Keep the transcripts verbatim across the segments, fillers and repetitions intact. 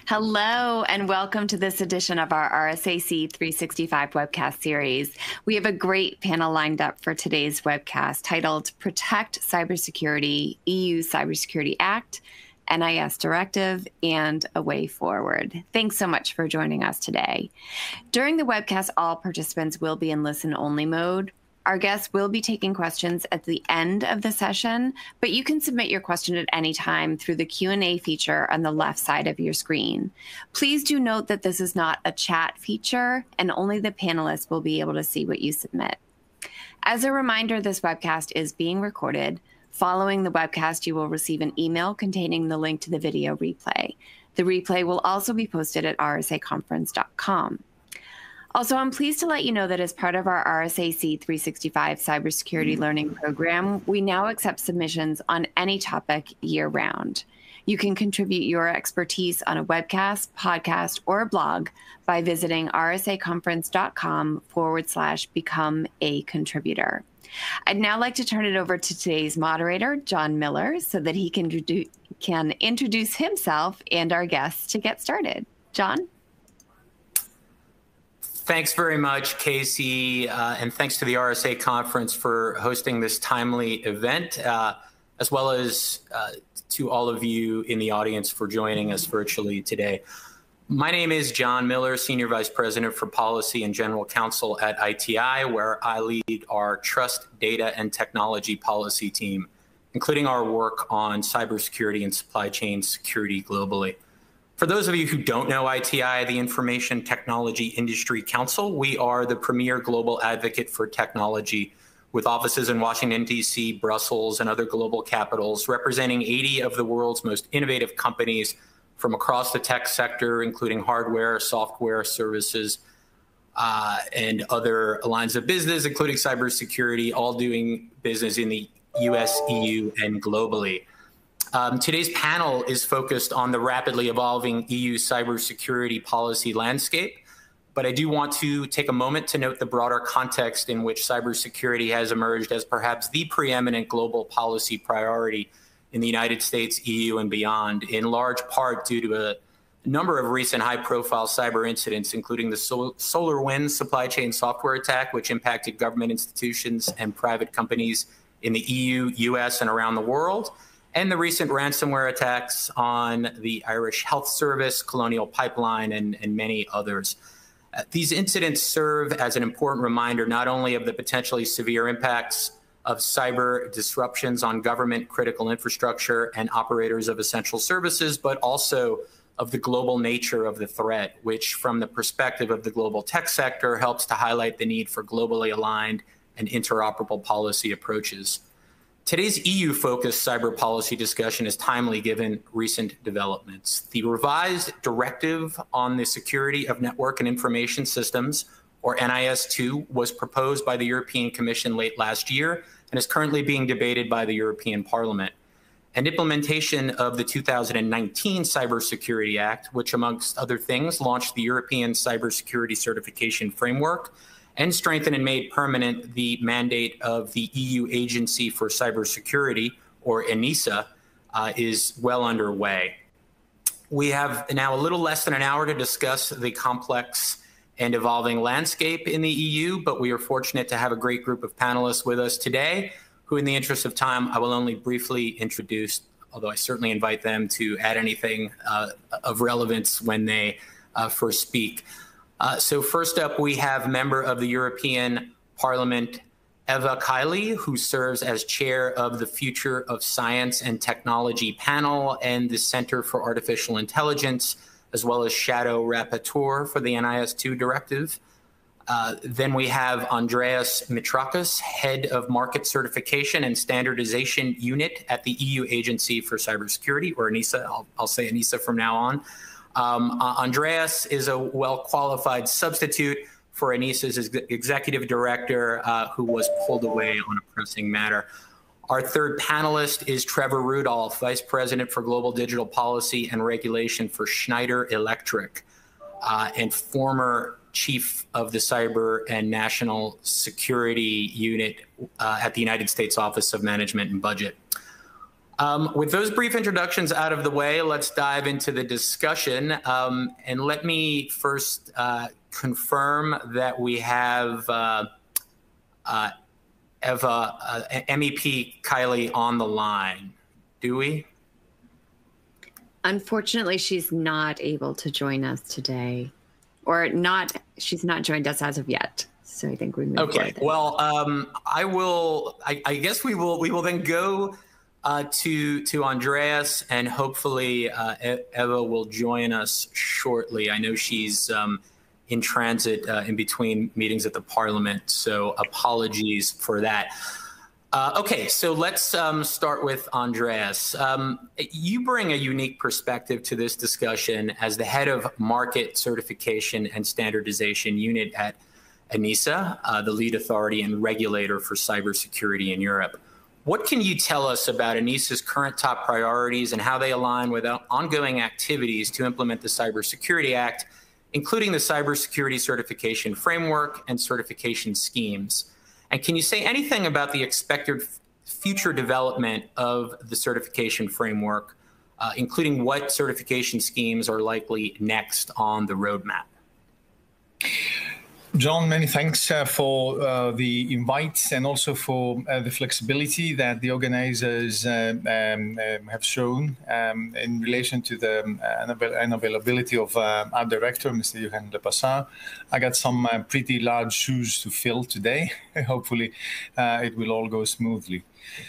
Hello, and welcome to this edition of our R S A C three sixty-five webcast series. We have a great panel lined up for today's webcast titled Protect Cybersecurity, E U Cybersecurity Act, N I S Directive, and a Way Forward. Thanks so much for joining us today. During the webcast, all participants will be in listen-only mode. Our guests will be taking questions at the end of the session, but you can submit your question at any time through the Q and A feature on the left side of your screen. Please do note that this is not a chat feature, and only the panelists will be able to see what you submit. As a reminder, this webcast is being recorded. Following the webcast, you will receive an email containing the link to the video replay. The replay will also be posted at r s a conference dot com. Also, I'm pleased to let you know that as part of our R S A C three sixty-five Cybersecurity Learning Program, we now accept submissions on any topic year-round. You can contribute your expertise on a webcast, podcast, or blog by visiting r s a conference dot com forward slash become a contributor. I'd now like to turn it over to today's moderator, John Miller, so that he can, can introduce himself and our guests to get started. John? Thanks very much, Casey, uh, and thanks to the R S A Conference for hosting this timely event, uh, as well as uh, to all of you in the audience for joining us virtually today. My name is John Miller, Senior Vice President for Policy and General Counsel at I T I, where I lead our Trust, Data, and Technology Policy team, including our work on cybersecurity and supply chain security globally. For those of you who don't know I T I, the Information Technology Industry Council, we are the premier global advocate for technology with offices in Washington, D C, Brussels, and other global capitals, representing eighty of the world's most innovative companies from across the tech sector, including hardware, software, services, uh, and other lines of business, including cybersecurity, all doing business in the U S, E U, and globally. Um, today's panel is focused on the rapidly evolving E U cybersecurity policy landscape, but I do want to take a moment to note the broader context in which cybersecurity has emerged as perhaps the preeminent global policy priority in the United States, E U, and beyond, in large part due to a number of recent high-profile cyber incidents, including the Sol- SolarWinds supply chain software attack, which impacted government institutions and private companies in the E U, U S, and around the world, and the recent ransomware attacks on the Irish Health Service, Colonial Pipeline, and, and many others. Uh, these incidents serve as an important reminder not only of the potentially severe impacts of cyber disruptions on government critical infrastructure and operators of essential services, but also of the global nature of the threat, which from the perspective of the global tech sector helps to highlight the need for globally aligned and interoperable policy approaches. Today's E U-focused cyber policy discussion is timely given recent developments. The revised Directive on the Security of Network and Information Systems, or N I S two, was proposed by the European Commission late last year and is currently being debated by the European Parliament. And implementation of the two thousand nineteen Cybersecurity Act, which amongst other things launched the European Cybersecurity Certification Framework and strengthened and made permanent the mandate of the E U Agency for Cybersecurity, or ENISA, uh, is well underway. We have now a little less than an hour to discuss the complex and evolving landscape in the E U, but we are fortunate to have a great group of panelists with us today, who in the interest of time, I will only briefly introduce, although I certainly invite them to add anything uh, of relevance when they uh, first speak. Uh, so first up, we have member of the European Parliament, Eva Kaili, who serves as chair of the Future of Science and Technology panel and the Center for Artificial Intelligence, as well as shadow rapporteur for the N I S two directive. Uh, then we have Andreas Mitrakas, head of market certification and standardization unit at the E U Agency for Cybersecurity, or ENISA. I'll, I'll say ENISA from now on. Um, uh, Andreas is a well-qualified substitute for ENISA's ex executive director uh, who was pulled away on a pressing matter. Our third panelist is Trevor Rudolph, Vice President for Global Digital Policy and Regulation for Schneider Electric, uh, and former Chief of the Cyber and National Security Unit uh, at the United States Office of Management and Budget. Um, with those brief introductions out of the way, let's dive into the discussion. Um, and let me first uh, confirm that we have uh, uh, Eva, uh, M E P Kylie on the line. Do we? Unfortunately, she's not able to join us today, or not. She's not joined us as of yet. So I think we move Okay. Well, um, I will. I, I guess we will. We will then go uh, to to Andreas, and hopefully uh, Eva will join us shortly. I know she's um, in transit uh, in between meetings at the Parliament, so apologies for that. Uh, okay, so let's um, start with Andreas. Um, you bring a unique perspective to this discussion as the head of Market Certification and Standardization Unit at ENISA, uh, the lead authority and regulator for cybersecurity in Europe. What can you tell us about ENISA's current top priorities and how they align with ongoing activities to implement the Cybersecurity Act, including the Cybersecurity Certification Framework and certification schemes? And can you say anything about the expected future development of the certification framework, uh, including what certification schemes are likely next on the roadmap? John, many thanks uh, for uh, the invite and also for uh, the flexibility that the organizers uh, um, um, have shown um, in relation to the um, unavailability of uh, our director, Mister Johan de Passat. I got some uh, pretty large shoes to fill today. Hopefully uh, it will all go smoothly.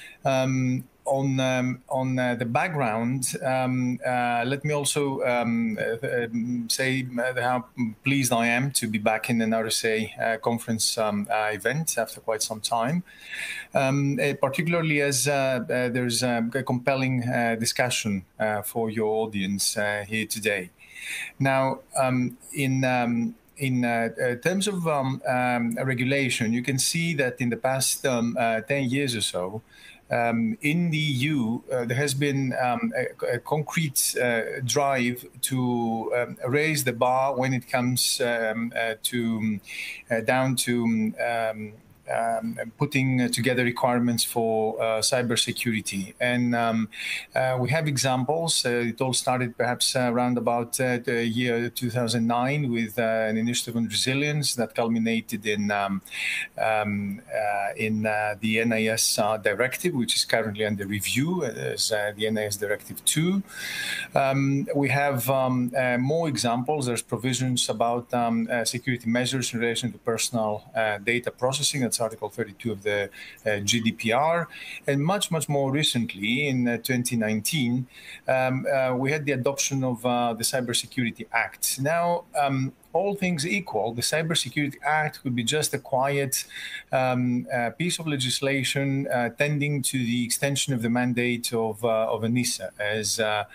Um, On um, on uh, the background, um, uh, let me also um, uh, say how pleased I am to be back in an R S A uh, conference um, uh, event after quite some time, um, uh, particularly as uh, uh, there's a compelling uh, discussion uh, for your audience uh, here today. Now, um, in um, In uh, uh, terms of um, um, regulation, you can see that in the past um, uh, ten years or so, Um, in the E U, uh, there has been um, a, a concrete uh, drive to um, raise the bar when it comes um, uh, to uh, down to um, um, putting together requirements for uh, cybersecurity. And um, uh, we have examples. Uh, it all started perhaps around about uh, the year two thousand nine with uh, an initiative on resilience that culminated in um, um, uh, in uh, the N I S uh, Directive, which is currently under review as uh, the N I S Directive two. Um, we have um, uh, more examples. There's provisions about um, uh, security measures in relation to personal uh, data processing. That's Article thirty-two of the uh, G D P R. And much, much more recently, in uh, twenty nineteen, um, uh, we had the adoption of uh, the Cybersecurity Act. Now, um, all things equal, the Cybersecurity Act could be just a quiet um, uh, piece of legislation uh, tending to the extension of the mandate of, uh, of ENISA as uh, uh,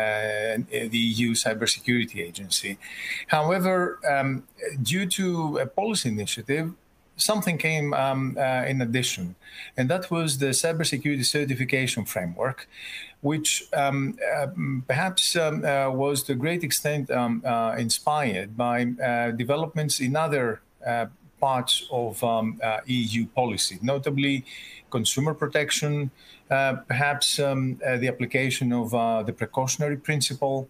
the E U Cybersecurity Agency. However, um, due to a policy initiative, something came um, uh, in addition, and that was the Cybersecurity Certification Framework, which um, uh, perhaps um, uh, was to a great extent um, uh, inspired by uh, developments in other uh, parts of um, uh, E U policy, notably consumer protection, uh, perhaps um, uh, the application of uh, the precautionary principle.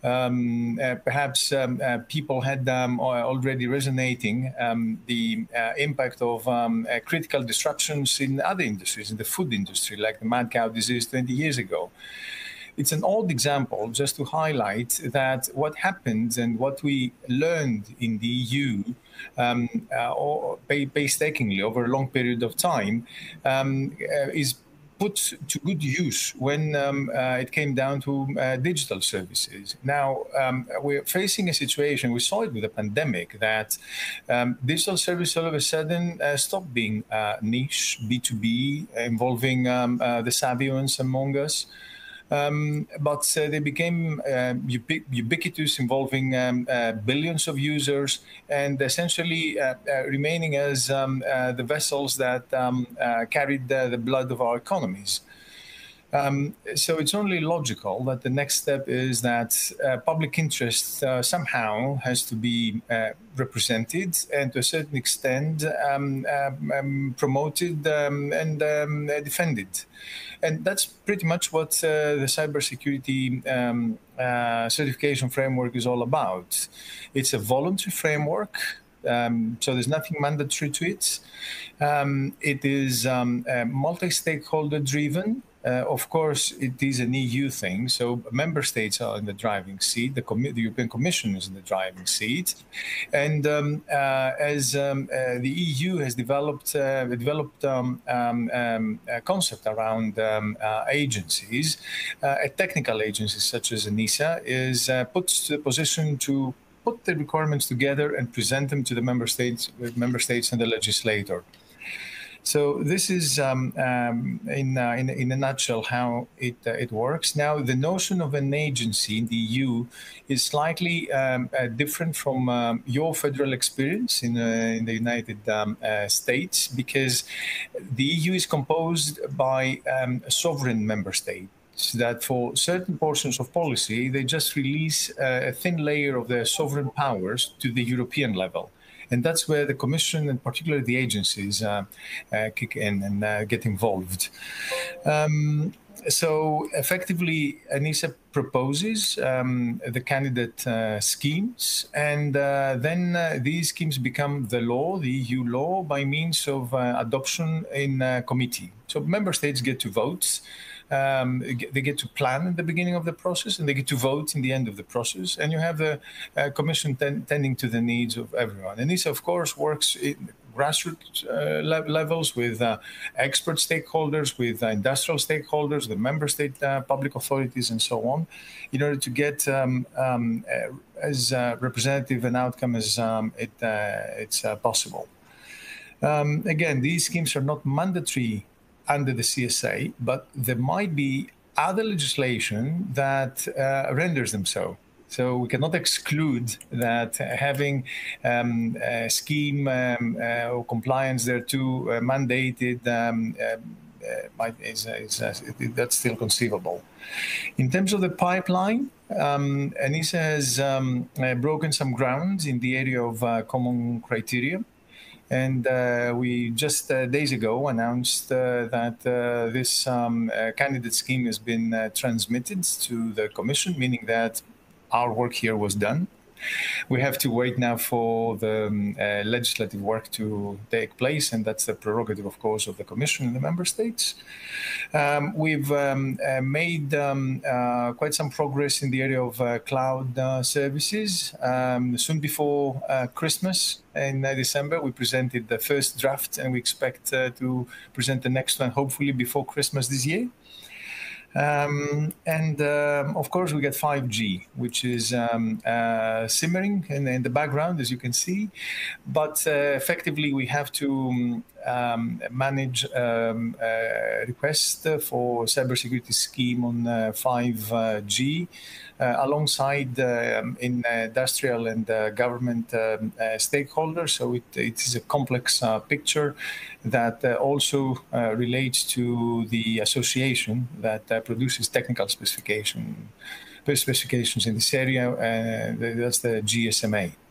Um, uh, perhaps um, uh, people had um, already resonating um, the uh, impact of um, uh, critical disruptions in other industries, in the food industry, like the mad cow disease twenty years ago. It's an old example just to highlight that what happened and what we learned in the E U um, uh, or painstakingly over a long period of time um, uh, is put to good use when um, uh, it came down to uh, digital services. Now, um, we're facing a situation, we saw it with the pandemic, that um, digital services all of a sudden uh, stopped being uh, niche, B two B, involving um, uh, the savvy ones among us. Um, but uh, they became uh, ubiqu ubiquitous, involving um, uh, billions of users, and essentially uh, uh, remaining as um, uh, the vessels that um, uh, carried uh, the blood of our economies. Um, so it's only logical that the next step is that uh, public interest uh, somehow has to be uh, represented and to a certain extent um, um, um, promoted um, and um, defended. And that's pretty much what uh, the cybersecurity um, uh, certification framework is all about. It's a voluntary framework. Um, so there's nothing mandatory to it. Um, it is um, uh, multi-stakeholder driven. Uh, of course, it is an E U thing, so member states are in the driving seat. The, Com the European Commission is in the driving seat, and um, uh, as um, uh, the E U has developed uh, developed um, um, um, a concept around um, uh, agencies, uh, technical agencies such as ENISA is uh, put to the position to put the requirements together and present them to the member states, member states and the legislator. So this is, um, um, in, uh, in in a nutshell, how it uh, it works. Now, the notion of an agency in the E U is slightly um, uh, different from um, your federal experience in uh, in the United um, uh, States, because the E U is composed by um, a sovereign member state. That for certain portions of policy, they just release uh, a thin layer of their sovereign powers to the European level. And that's where the Commission, and particularly the agencies, uh, uh, kick in and uh, get involved. Um, so effectively, ENISA proposes um, the candidate uh, schemes, and uh, then uh, these schemes become the law, the E U law, by means of uh, adoption in uh, committee. So member states get to vote. Um, they get to plan at the beginning of the process, and they get to vote in the end of the process. And you have the uh, Commission ten tending to the needs of everyone. And this, of course, works in grassroots uh, le levels with uh, expert stakeholders, with uh, industrial stakeholders, the member state uh, public authorities, and so on, in order to get um, um, uh, as uh, representative an outcome as um, it, uh, it's uh, possible. Um, again, these schemes are not mandatory under the C S A, but there might be other legislation that uh, renders them so. So we cannot exclude that having um, a scheme um, uh, or compliance thereto uh, mandated um, uh, uh, might, is, is, uh, that's still conceivable. In terms of the pipeline, um, ENISA has um, uh, broken some ground in the area of uh, common criteria. And uh, we just uh, days ago announced uh, that uh, this um, uh, candidate scheme has been uh, transmitted to the Commission, meaning that our work here was done. We have to wait now for the um, uh, legislative work to take place, and that's the prerogative, of course, of the Commission and the member states. Um, we've um, uh, made um, uh, quite some progress in the area of uh, cloud uh, services. Um, soon before uh, Christmas, in uh, December, we presented the first draft, and we expect uh, to present the next one, hopefully before Christmas this year. Um, and um, of course, we get five G, which is um, uh, simmering in, in the background, as you can see. But uh, effectively, we have to um, manage um, a request for cybersecurity scheme on uh, five G. Uh, alongside uh, in uh, industrial and uh, government um, uh, stakeholders. So it, it is a complex uh, picture that uh, also uh, relates to the association that uh, produces technical specification, specifications in this area. Uh, that's the G S M A.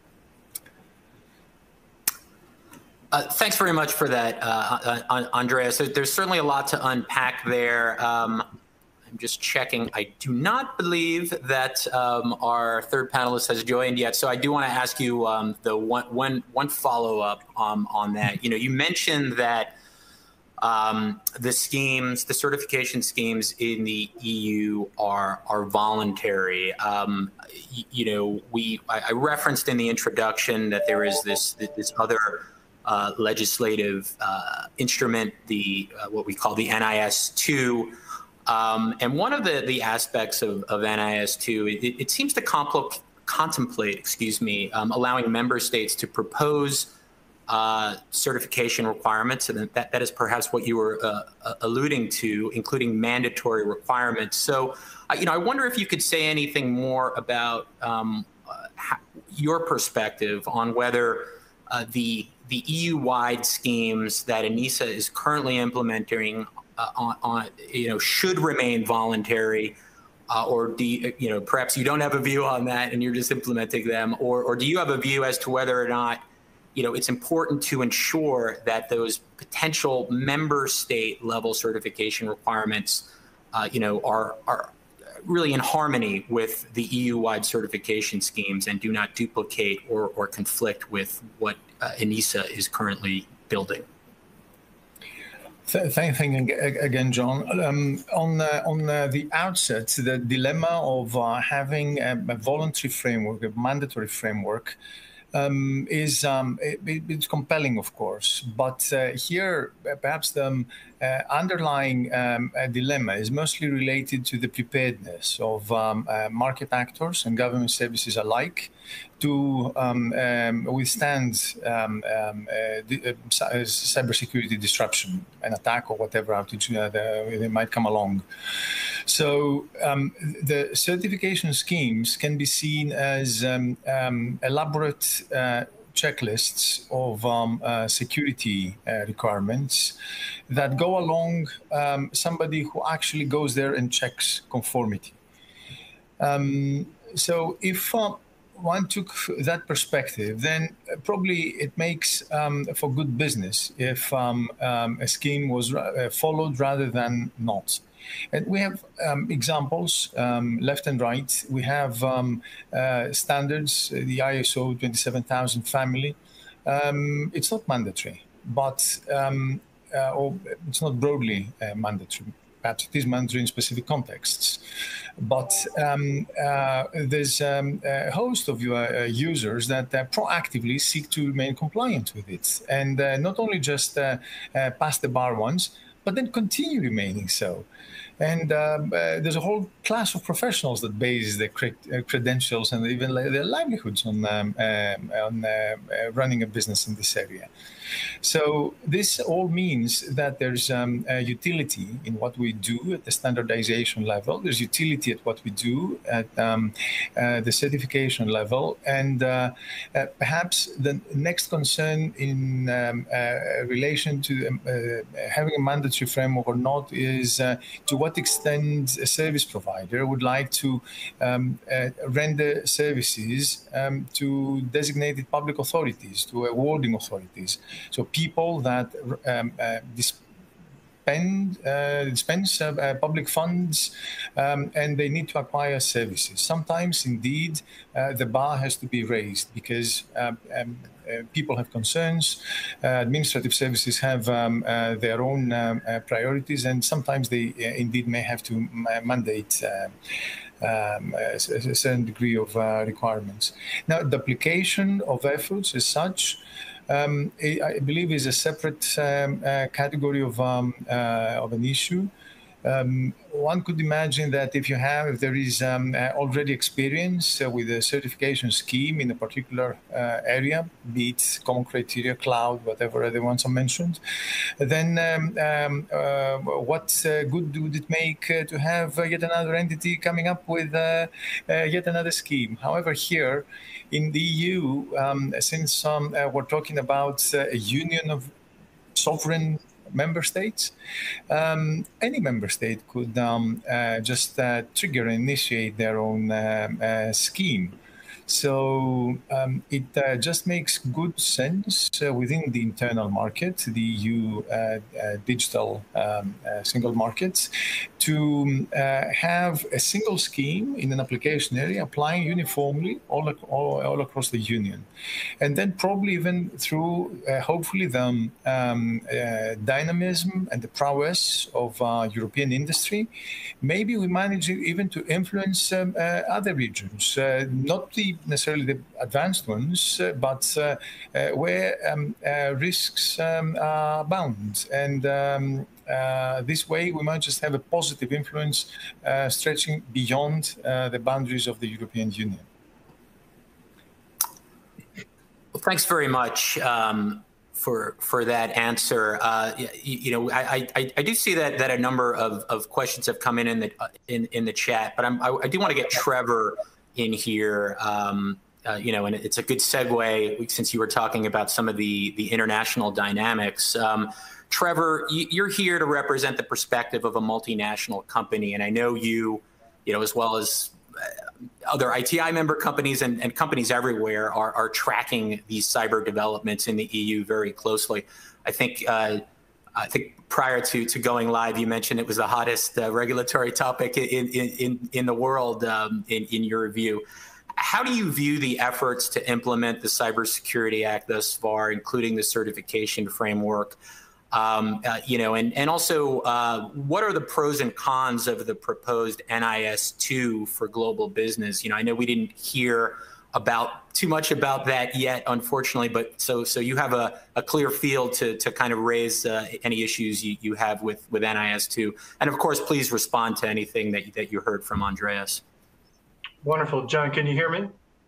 Uh, thanks very much for that, uh, uh, Andreas. There's certainly a lot to unpack there. Um, I'm just checking. I do not believe that um, our third panelist has joined yet, so I do want to ask you um, the one, one, one follow-up um, on that. You know, you mentioned that um, the schemes, the certification schemes in the E U are are voluntary. Um, you, you know, we I, I referenced in the introduction that there is this this other uh, legislative uh, instrument, the uh, what we call the N I S two. Um, and one of the, the aspects of, of N I S two, it, it seems to compl contemplate, excuse me, um, allowing member states to propose uh, certification requirements, and that, that is perhaps what you were uh, alluding to, including mandatory requirements. So, uh, you know, I wonder if you could say anything more about um, uh, how, your perspective on whether uh, the the E U-wide schemes that ENISA is currently implementing uh, on, on, you know, should remain voluntary, uh, or do you, you know, perhaps you don't have a view on that and you're just implementing them, or, or do you have a view as to whether or not, you know, it's important to ensure that those potential member state level certification requirements, uh, you know, are, are really in harmony with the E U-wide certification schemes and do not duplicate or, or conflict with what uh, ENISA is currently building? Thank you again, John. Um, on uh, on uh, the outset, the dilemma of uh, having a, a voluntary framework, a mandatory framework, um, is um, it, it's compelling, of course. But uh, here, perhaps the um, uh, underlying um, uh, dilemma is mostly related to the preparedness of um, uh, market actors and government services alike to um, um, withstand um, um, uh, the, uh, cybersecurity disruption, an attack or whatever outage uh, they might come along. So um, the certification schemes can be seen as um, um, elaborate uh, checklists of um, uh, security uh, requirements that go along um, somebody who actually goes there and checks conformity. Um, so if uh, one took that perspective, then probably it makes um, for good business if um, um, a scheme was uh, followed rather than not. And we have um, examples um, left and right. We have um, uh, standards, the I S O twenty-seven thousand family. Um, it's not mandatory, but um, uh, or it's not broadly uh, mandatory. Perhaps it is mandatory in specific contexts. But um, uh, there's um, a host of uh, users that uh, proactively seek to remain compliant with it. And uh, not only just uh, uh, pass the bar once, but then continue remaining so. And um, uh, there's a whole class of professionals that base their cre uh, credentials and even their livelihoods on, um, um, on uh, uh, running a business in this area. So this all means that there's um, a utility in what we do at the standardization level. There's utility at what we do at um, uh, the certification level. And uh, uh, perhaps the next concern in um, uh, relation to um, uh, having a mandatory framework or not is uh, to what extent a service provider would like to um, uh, render services um, to designated public authorities, to awarding authorities. So people that um, uh, spend, uh, dispense uh, uh, public funds um, and they need to acquire services. Sometimes, indeed, uh, the bar has to be raised because um, um, uh, people have concerns, uh, administrative services have um, uh, their own um, uh, priorities, and sometimes they uh, indeed may have to mandate uh, Um, a, a certain degree of uh, requirements. Now, the application of efforts as such, um, I believe, is a separate um, uh, category of, um, uh, of an issue. Um, one could imagine that if you have, if there is um, uh, already experience uh, with a certification scheme in a particular uh, area, be it common criteria, cloud, whatever other ones are mentioned, then um, um, uh, what uh, good would it make uh, to have uh, yet another entity coming up with uh, uh, yet another scheme? However, here in the E U, um, since um, uh, we're talking about uh, a union of sovereign member states, um, any member state could um, uh, just uh, trigger and initiate their own uh, uh, scheme. So um, it uh, just makes good sense uh, within the internal market, the E U uh, uh, digital um, uh, single markets, to uh, have a single scheme in an application area applying uniformly all, all, all across the union. And then probably even through, uh, hopefully, the um, uh, dynamism and the prowess of uh, European industry, maybe we manage even to influence um, uh, other regions, uh, not the necessarily the advanced ones, uh, but uh, uh, where um, uh, risks um, are abound. And um, uh, this way, we might just have a positive influence uh, stretching beyond uh, the boundaries of the European Union. Well, thanks very much um, for for that answer. Uh, you, you know, I, I I do see that that a number of, of questions have come in in the in in the chat, but I'm, I, I do want to get Trevor in here, um, uh, you know, and it's a good segue since you were talking about some of the the international dynamics. Um, Trevor, you're here to represent the perspective of a multinational company, and I know you, you know, as well as other I T I member companies and, and companies everywhere are, are tracking these cyber developments in the E U very closely. I think uh, I think prior to, to going live, you mentioned it was the hottest uh, regulatory topic in, in, in the world um, in, in your view. How do you view the efforts to implement the Cybersecurity Act thus far, including the certification framework? Um, uh, you know, and, and also, uh, what are the pros and cons of the proposed N I S two for global business? You know, I know we didn't hear about too much about that yet, unfortunately, but so so you have a, a clear field to, to kind of raise uh, any issues you, you have with, with N I S two. And of course, please respond to anything that, that you heard from Andreas. Wonderful. John, can you hear me?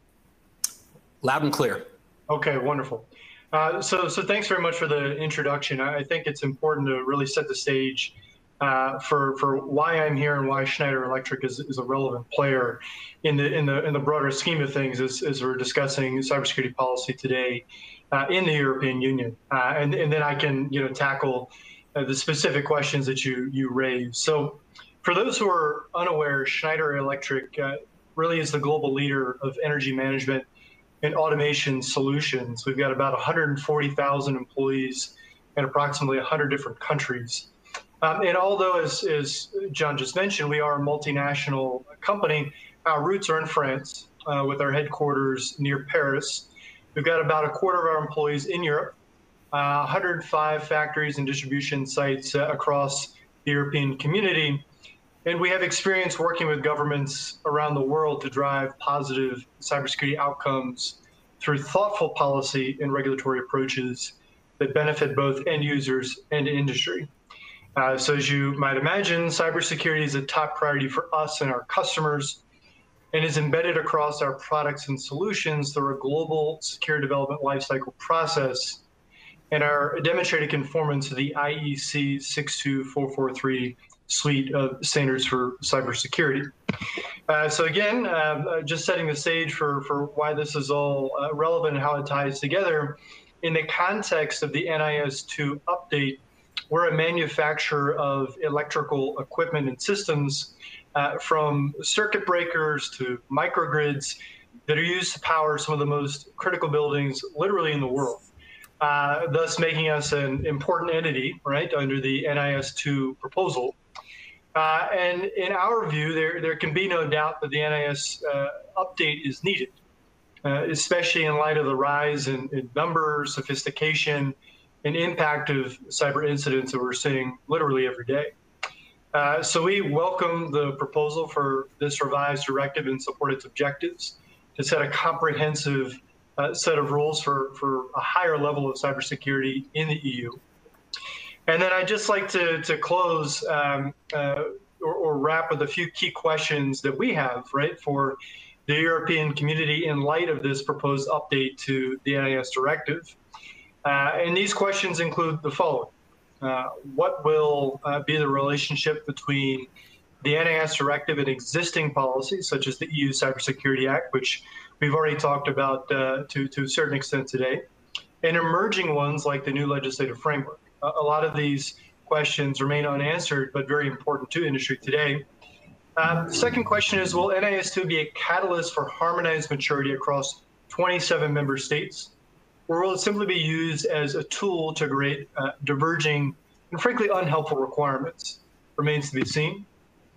Loud and clear. Okay, wonderful. Uh, so, so thanks very much for the introduction. I think it's important to really set the stage uh, for for why I'm here and why Schneider Electric is, is a relevant player in the in the in the broader scheme of things as, as we're discussing cybersecurity policy today uh, in the European Union. Uh, and and then I can you know tackle uh, the specific questions that you you raised. So, for those who are unaware, Schneider Electric uh, really is the global leader of energy management and automation solutions. We've got about one hundred forty thousand employees in approximately one hundred different countries. Um, and although, as, as John just mentioned, we are a multinational company, our roots are in France uh, with our headquarters near Paris. We've got about a quarter of our employees in Europe, uh, one hundred five factories and distribution sites uh, across the European community. And we have experience working with governments around the world to drive positive cybersecurity outcomes through thoughtful policy and regulatory approaches that benefit both end users and industry. Uh, so as you might imagine, cybersecurity is a top priority for us and our customers and is embedded across our products and solutions through a global secure development lifecycle process and our demonstrated conformance to the I E C six two four four three suite of standards for cybersecurity. Uh, so again, uh, just setting the stage for, for why this is all uh, relevant and how it ties together. In the context of the N I S two update, we're a manufacturer of electrical equipment and systems uh, from circuit breakers to microgrids that are used to power some of the most critical buildings literally in the world. Uh, thus making us an important entity, right, under the N I S two proposal. Uh, and in our view, there, there can be no doubt that the N I S uh, update is needed, uh, especially in light of the rise in, in number, sophistication, and impact of cyber incidents that we're seeing literally every day. Uh, so we welcome the proposal for this revised directive and support its objectives to set a comprehensive uh, set of rules for, for a higher level of cybersecurity in the E U. And then I'd just like to, to close um, uh, or, or wrap with a few key questions that we have, right, for the European community in light of this proposed update to the N I S Directive. Uh, and these questions include the following. Uh, what will uh, be the relationship between the N I S Directive and existing policies, such as the E U Cybersecurity Act, which we've already talked about uh, to, to a certain extent today, and emerging ones like the new legislative framework? A lot of these questions remain unanswered, but very important to industry today. Uh, the second question is, will N I S two be a catalyst for harmonized maturity across twenty-seven member states, or will it simply be used as a tool to create uh, diverging and frankly unhelpful requirements? Remains to be seen.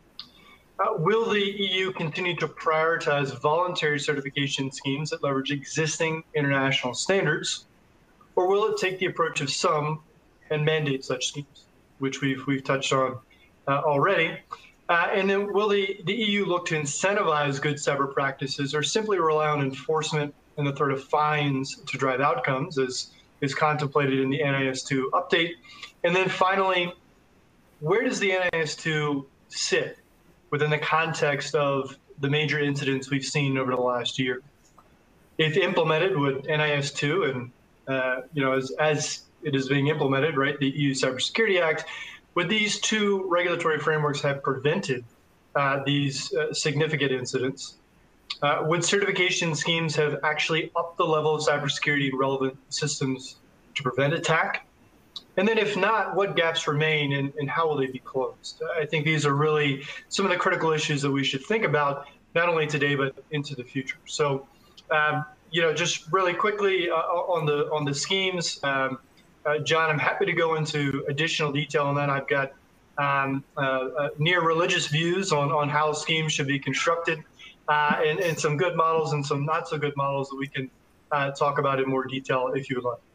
Uh, will the E U continue to prioritize voluntary certification schemes that leverage existing international standards, or will it take the approach of some and mandate such schemes, which we've we've touched on uh, already? Uh, and then will the, the E U look to incentivize good cyber practices or simply rely on enforcement and the threat of fines to drive outcomes, as is contemplated in the N I S two update? And then finally, where does the N I S two sit within the context of the major incidents we've seen over the last year? If implemented, would N I S two and, uh, you know, as, as it is being implemented, right, the E U Cybersecurity Act, would these two regulatory frameworks have prevented uh, these uh, significant incidents? Uh, would certification schemes have actually upped the level of cybersecurity in relevant systems to prevent attack? And then if not, what gaps remain and, and how will they be closed? I think these are really some of the critical issues that we should think about, not only today, but into the future. So, um, you know, just really quickly uh, on the on the schemes, um, uh, John, I'm happy to go into additional detail on that. I've got um, uh, uh, near religious views on, on how schemes should be constructed, uh, and, and some good models and some not so good models that we can uh, talk about in more detail if you would like.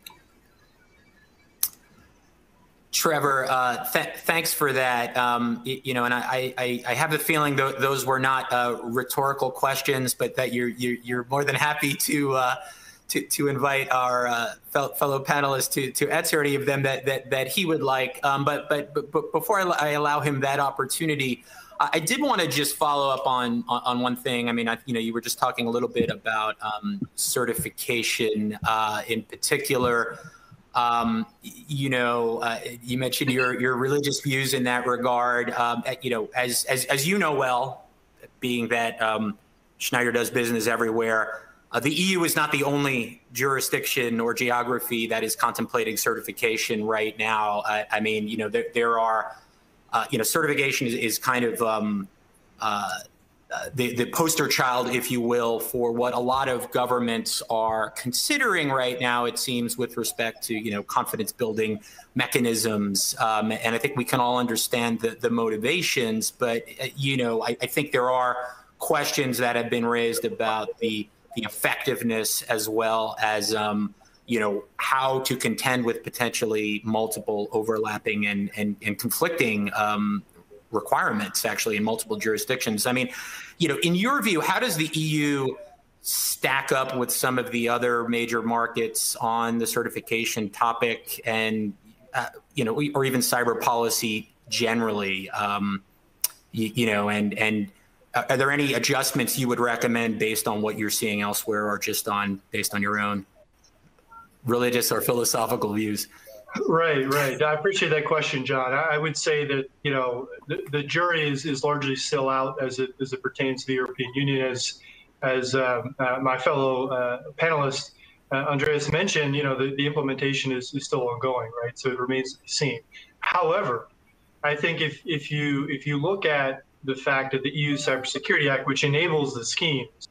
Trevor, uh, th thanks for that. Um, you know, and I, I, I have the feeling th those were not uh, rhetorical questions, but that you're you're, you're more than happy to uh, to, to invite our uh, fellow panelists to to answer any of them that that that he would like. Um, but, but but but before I allow him that opportunity, I did want to just follow up on, on on one thing. I mean, I, you know, you were just talking a little bit about um, certification uh, in particular. Um, you know, uh, you mentioned your your religious views in that regard. Um, you know, as as as you know well, being that um, Schneider does business everywhere, uh, the E U is not the only jurisdiction or geography that is contemplating certification right now. I, I mean, you know, there there are, uh, you know, certification is, is kind of um, uh, Uh, the, the poster child, if you will, for what a lot of governments are considering right now, it seems, with respect to, you know, confidence building mechanisms. Um, and I think we can all understand the, the motivations, but, uh, you know, I, I think there are questions that have been raised about the, the effectiveness as well as, um, you know, how to contend with potentially multiple overlapping and, and, and conflicting um, requirements actually in multiple jurisdictions. I mean, you know, in your view, how does the E U stack up with some of the other major markets on the certification topic and, uh, you know, or even cyber policy generally, um, you, you know, and, and are there any adjustments you would recommend based on what you're seeing elsewhere or just on based on your own religious or philosophical views? Right, right. I appreciate that question, John. I would say that, you know, the, the jury is, is largely still out as it as it pertains to the European Union. As as um, uh, my fellow uh, panelist uh, Andreas mentioned, you know, the, the implementation is, is still ongoing, right? So it remains to be seen. However, I think if if you if you look at the fact that the E U Cybersecurity Act, which enables the schemes,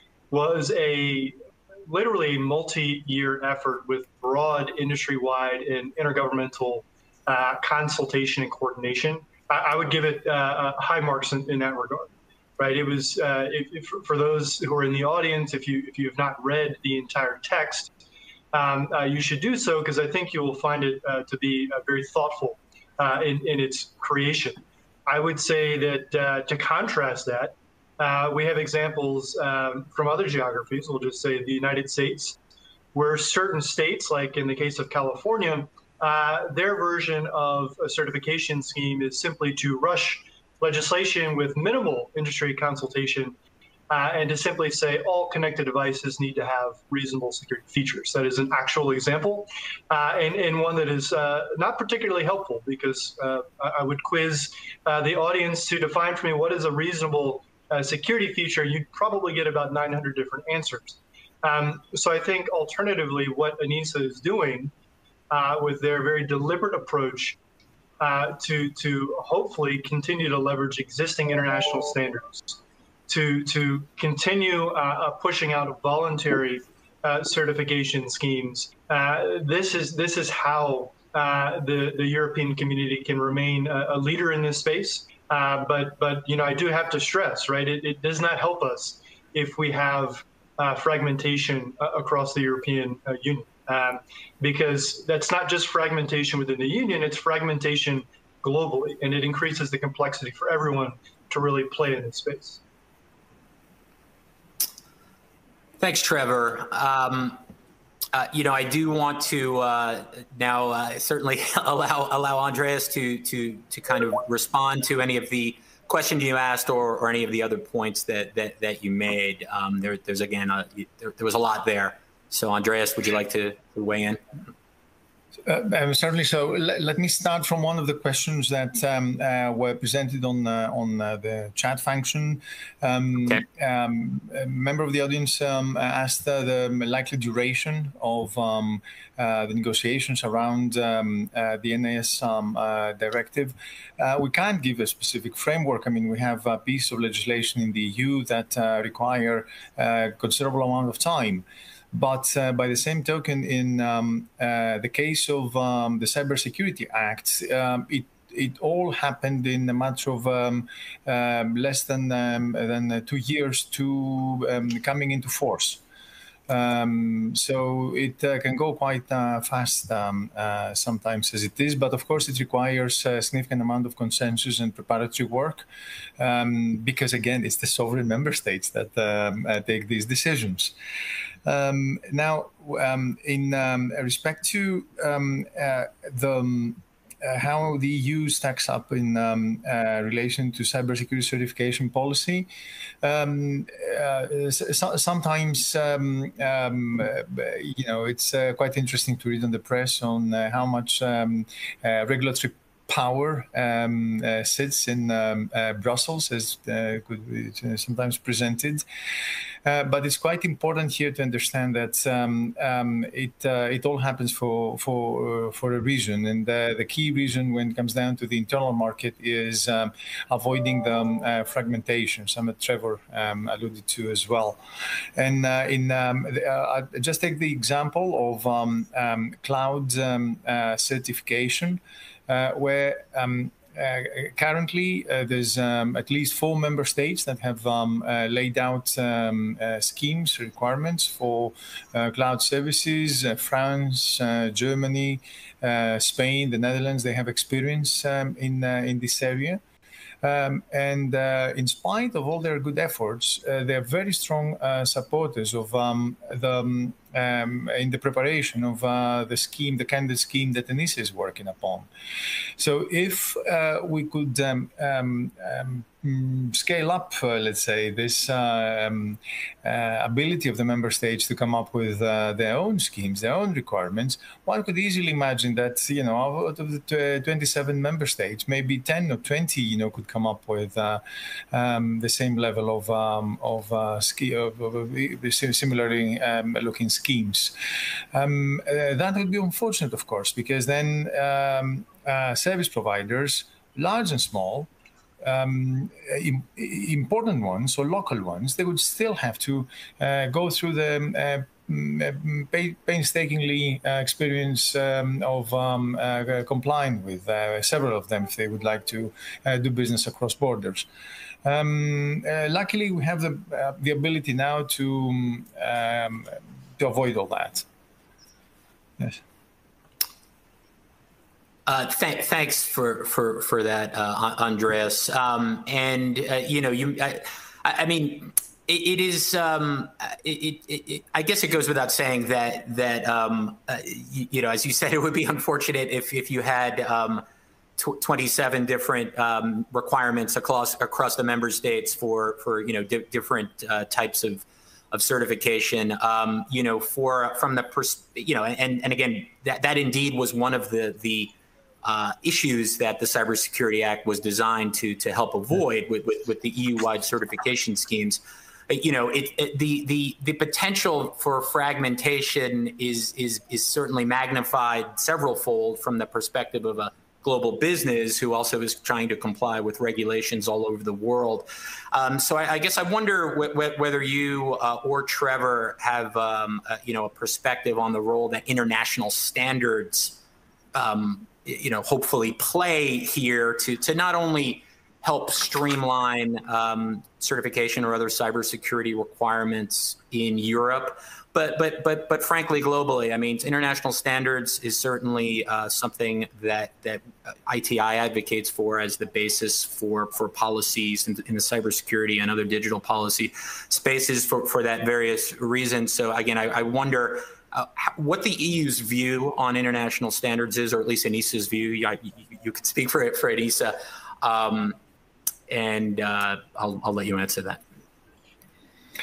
was a literally multi-year effort with broad industry-wide and intergovernmental uh, consultation and coordination. I, I would give it uh, high marks in, in that regard, right? It was, uh, if, if, for those who are in the audience, if you if you have not read the entire text, um, uh, you should do so, because I think you will find it uh, to be uh, very thoughtful uh, in, in its creation. I would say that uh, to contrast that, Uh, we have examples um, from other geographies, we'll just say the United States, where certain states, like in the case of California, uh, their version of a certification scheme is simply to rush legislation with minimal industry consultation uh, and to simply say all connected devices need to have reasonable security features. That is an actual example uh, and, and one that is uh, not particularly helpful, because uh, I would quiz uh, the audience to define for me what is a reasonable Uh, security feature. You'd probably get about nine hundred different answers. Um, so I think alternatively, what ENISA is doing uh, with their very deliberate approach uh, to, to hopefully continue to leverage existing international standards, to, to continue uh, uh, pushing out voluntary uh, certification schemes. Uh, this is, this is how uh, the, the European community can remain a, a leader in this space. Uh, but, but you know, I do have to stress, right, it, it does not help us if we have uh, fragmentation uh, across the European uh, Union, um, because that's not just fragmentation within the Union, it's fragmentation globally, and it increases the complexity for everyone to really play in this space. Thanks, Trevor. Um, Uh, you know, I do want to uh, now uh, certainly allow allow Andreas to to to kind of respond to any of the questions you asked or, or any of the other points that that, that you made. Um, there, there's again, a, there, there was a lot there. So, Andreas, would you like to, to weigh in? Uh, um, certainly. So let, let me start from one of the questions that um, uh, were presented on uh, on uh, the chat function. Um, okay. um, a member of the audience um, asked uh, the likely duration of um, uh, the negotiations around um, uh, the N I S um, uh, Directive. Uh, we can't give a specific framework. I mean, we have a piece of legislation in the E U that uh, require a considerable amount of time. But uh, by the same token, in um, uh, the case of um, the Cybersecurity Act, um, it it all happened in a matter of um, um, less than um, than uh, two years to um, coming into force. Um, so it uh, can go quite uh, fast um, uh, sometimes as it is, but of course it requires a significant amount of consensus and preparatory work um, because, again, it's the sovereign member states that um, uh, take these decisions. Um, now, um, in um, respect to um, uh, the um, uh, how the E U stacks up in um, uh, relation to cybersecurity certification policy, um, uh, so, sometimes um, um, uh, you know it's uh, quite interesting to read on the press on uh, how much um, uh, regulatory power um, uh, sits in um, uh, Brussels, as uh, could be sometimes presented. Uh, but it's quite important here to understand that um, um, it uh, it all happens for for uh, for a reason, and uh, the key reason when it comes down to the internal market is um, avoiding the um, uh, fragmentation. Some that Trevor um, alluded to as well. And uh, in um, the, uh, I'll just take the example of um, um, cloud um, uh, certification, uh, where um, Uh, currently, uh, there's um, at least four member states that have um, uh, laid out um, uh, schemes, requirements for uh, cloud services. Uh, France, uh, Germany, uh, Spain, the Netherlands, they have experience um, in, uh, in this area. Um, and uh, in spite of all their good efforts, uh, they're very strong uh, supporters of um, the um, um, in the preparation of uh, the scheme, the candidate scheme that ENISA is working upon. So if uh, we could um, um, um, scale up, uh, let's say, this uh, um, uh, ability of the member states to come up with uh, their own schemes, their own requirements, one could easily imagine that, you know, out of the twenty-seven member states, maybe ten or twenty, you know, could come up with uh, um, the same level of um, of, uh, ski, of, of, of similarly um, looking schemes. Um, uh, that would be unfortunate, of course, because then um, uh, service providers, large and small, Um, important ones or local ones, they would still have to uh, go through the uh, painstakingly uh, experience um, of um, uh, complying with uh, several of them if they would like to uh, do business across borders. Um, uh, luckily, we have the uh, the ability now to um, to avoid all that. Yes. Uh, th thanks for for for that, uh, Andreas. Um, and uh, you know, you, I, I mean, it, it is. Um, it, it, it, I guess it goes without saying that that um, uh, you, you know, as you said, it would be unfortunate if if you had um, twenty-seven different um, requirements across across the member states for for you know di different uh, types of of certification. Um, you know, for from the pers you know, and and again, that that indeed was one of the the Uh, issues that the Cybersecurity Act was designed to to help avoid with with, with the E U-wide certification schemes. Uh, you know, it, it, the the the potential for fragmentation is is is certainly magnified several-fold from the perspective of a global business who also is trying to comply with regulations all over the world. Um, so I, I guess I wonder wh wh whether you uh, or Trevor have um, uh, you know a perspective on the role that international standards Um, you know, hopefully play here to to not only help streamline um, certification or other cybersecurity requirements in Europe, but but but but frankly globally. I mean, international standards is certainly uh, something that that I T I advocates for as the basis for for policies in, in the cybersecurity and other digital policy spaces for for that various reasons. So again, I, I wonder Uh, what the E U's view on international standards is, or at least ENISA's view. You, you could speak for it for ENISA, um, and uh, I'll, I'll let you answer that.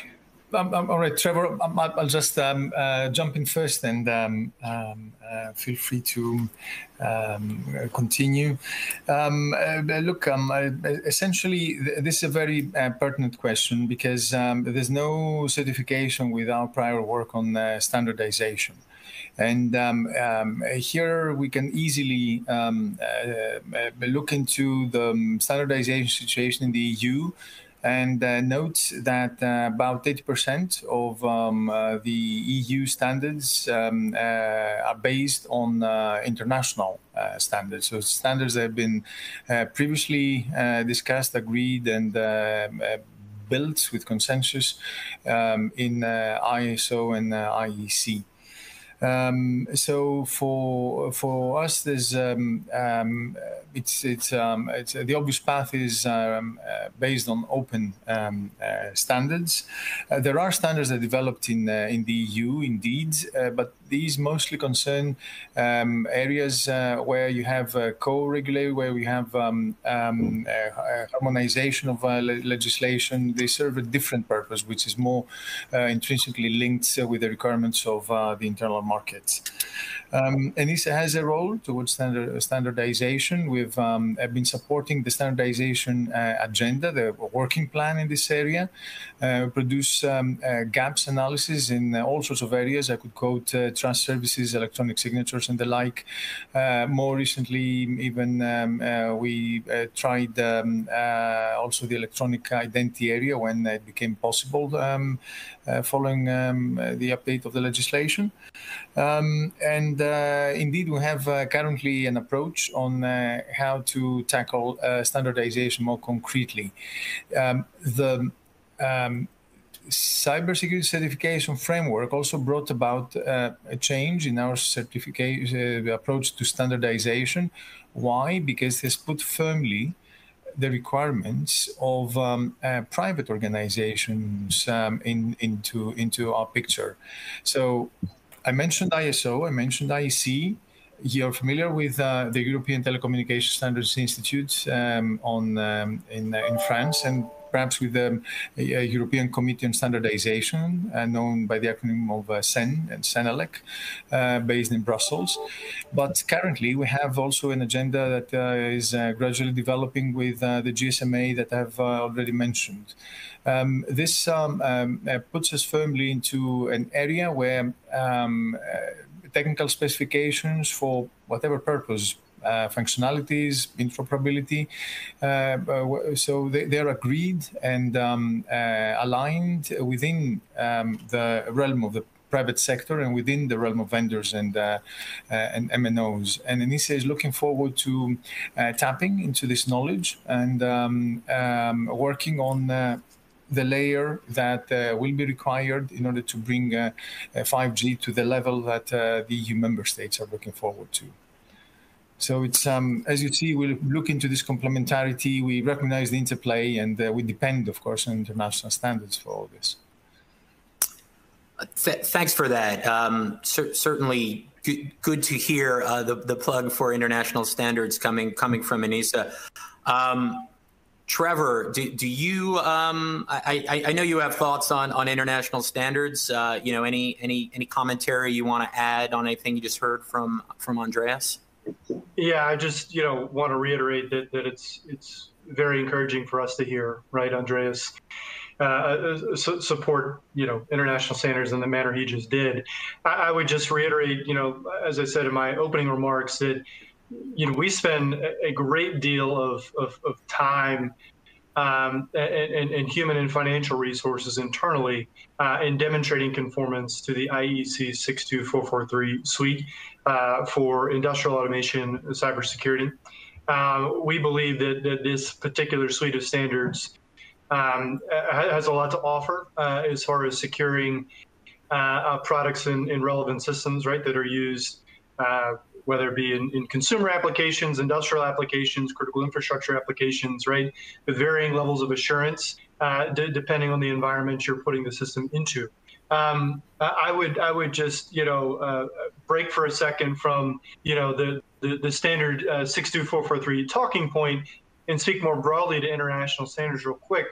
Um, um, all right, Trevor, um, I'll just um, uh, jump in first, and um, um, uh, feel free to um, continue. Um, uh, look, um, uh, essentially, this is a very uh, pertinent question, because um, there's no certification without prior work on uh, standardization. And um, um, here we can easily um, uh, look into the standardization situation in the E U, and uh, note that uh, about eighty percent of um, uh, the E U standards um, uh, are based on uh, international uh, standards. So standards that have been uh, previously uh, discussed, agreed, and uh, uh, built with consensus um, in uh, I S O and uh, I E C. Um, so for for us, there's um, um, it's it's um, it's uh, the obvious path is um, uh, based on open um, uh, standards. Uh, there are standards that are developed in uh, in the E U, indeed, uh, but these mostly concern um, areas uh, where you have uh, co-regulated, where we have um, um, uh, harmonization of uh, le legislation. They serve a different purpose, which is more uh, intrinsically linked uh, with the requirements of uh, the internal market. Um, ENISA has a role towards standard, standardization. We've um, been supporting the standardization uh, agenda, the working plan in this area, uh, produce um, uh, gaps analysis in uh, all sorts of areas. I could quote uh, trust services, electronic signatures, and the like. Uh, more recently, even um, uh, we uh, tried um, uh, also the electronic identity area when it became possible um, uh, following um, the update of the legislation. Um, and uh, indeed, we have uh, currently an approach on uh, how to tackle uh, standardization more concretely. Um, the um, cybersecurity certification framework also brought about uh, a change in our certification uh, approach to standardization. Why? Because it has put firmly the requirements of um, uh, private organizations um, in, into, into our picture. So I mentioned I S O, I mentioned I E C. You're familiar with uh, the European Telecommunication Standards Institute um, on, um, in, uh, in France, and perhaps with the um, European Committee on Standardization, uh, known by the acronym of uh, C E N and CENELEC, uh, based in Brussels. But currently, we have also an agenda that uh, is uh, gradually developing with uh, the G S M A that I've uh, already mentioned. Um, this um, um, uh, puts us firmly into an area where um, uh, technical specifications for whatever purpose, uh, functionalities, interoperability, uh, so they, they're agreed and um, uh, aligned within um, the realm of the private sector and within the realm of vendors and uh, uh, and M N Os. And ENISA is looking forward to uh, tapping into this knowledge and um, um, working on uh, the layer that uh, will be required in order to bring uh, uh, five G to the level that uh, the E U member states are looking forward to. So it's, um, as you see, we look into this complementarity, we recognize the interplay, and uh, we depend, of course, on international standards for all this. Th thanks for that. Um, cer certainly good, good to hear uh, the, the plug for international standards coming, coming from ENISA. Um, Trevor, do, do you, um, I, I, I know you have thoughts on, on international standards. Uh, you know, any, any, any commentary you want to add on anything you just heard from, from Andreas? Yeah, I just, you know, want to reiterate that, that it's, it's very encouraging for us to hear, right, Andreas, uh, su support, you know, international standards in the manner he just did. I, I would just reiterate, you know, as I said in my opening remarks, that you know, we spend a great deal of, of, of time um, and, and human and financial resources internally uh, in demonstrating conformance to the I E C six two four four three suite uh, for industrial automation and cybersecurity. Uh, we believe that, that this particular suite of standards um, has a lot to offer uh, as far as securing uh, uh, products in, in relevant systems, right, that are used uh, whether it be in, in consumer applications, industrial applications, critical infrastructure applications, right, with varying levels of assurance, uh, depending on the environment you're putting the system into. Um, I would, I would just, you know, uh, break for a second from, you know, the, the, the standard uh, six two four four three talking point and speak more broadly to international standards real quick.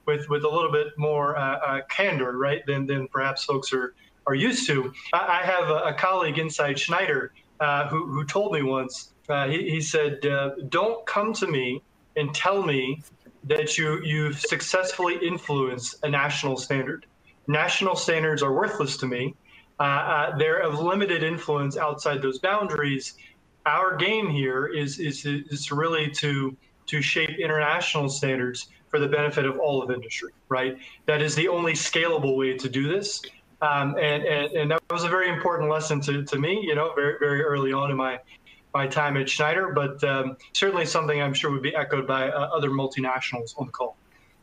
with with a little bit more uh, uh, candor, right, than than perhaps folks are are used to. I, I have a, a colleague inside Schneider uh, who who told me once. Uh, he, he said, uh, "Don't come to me and tell me that you you've successfully influenced a national standard. National standards are worthless to me. Uh, uh, they're of limited influence outside those boundaries. Our game here is is is really to to shape international standards for the benefit of all of industry, right? That is the only scalable way to do this." Um, and, and and that was a very important lesson to to me, you know, very very early on in my. my time at Schneider, but um, certainly something I'm sure would be echoed by uh, other multinationals on the call.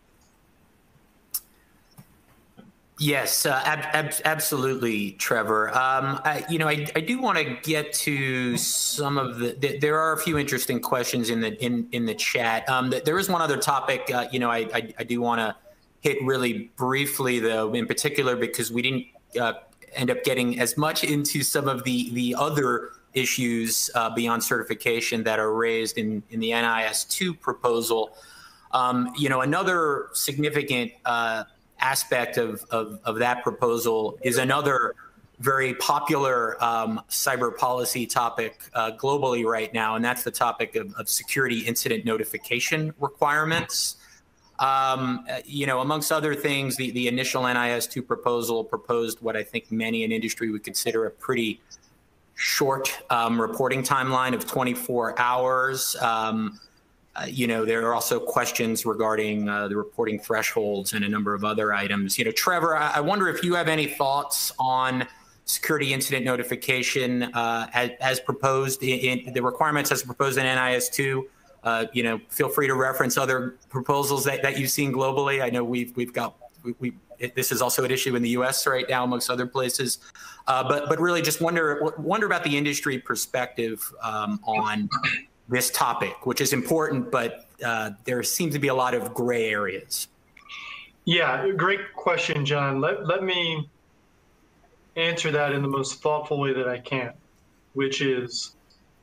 Yes, uh, ab ab absolutely, Trevor. Um, I, you know, I, I do want to get to some of the, the. There are a few interesting questions in the in in the chat. Um, there is one other topic. Uh, you know, I I, I do want to hit really briefly, though, in particular, because we didn't uh, end up getting as much into some of the the other issues uh, beyond certification that are raised in, in the N I S two proposal. Um, you know, another significant uh, aspect of, of, of that proposal is another very popular um, cyber policy topic uh, globally right now, and that's the topic of, of security incident notification requirements. Um, you know, amongst other things, the, the initial N I S two proposal proposed what I think many in industry would consider a pretty short um, reporting timeline of twenty-four hours. Um, uh, you know, there are also questions regarding uh, the reporting thresholds and a number of other items. You know, Trevor, I, I wonder if you have any thoughts on security incident notification uh, as, as proposed in, in the requirements as proposed in N I S two. Uh, you know, feel free to reference other proposals that, that you've seen globally. I know we've we've got we. we it, this is also an issue in the U S right now, amongst other places. Uh, but but really, just wonder wonder about the industry perspective um, on this topic, which is important, but uh, there seems to be a lot of gray areas. Yeah, great question, John. Let let me answer that in the most thoughtful way that I can, which is,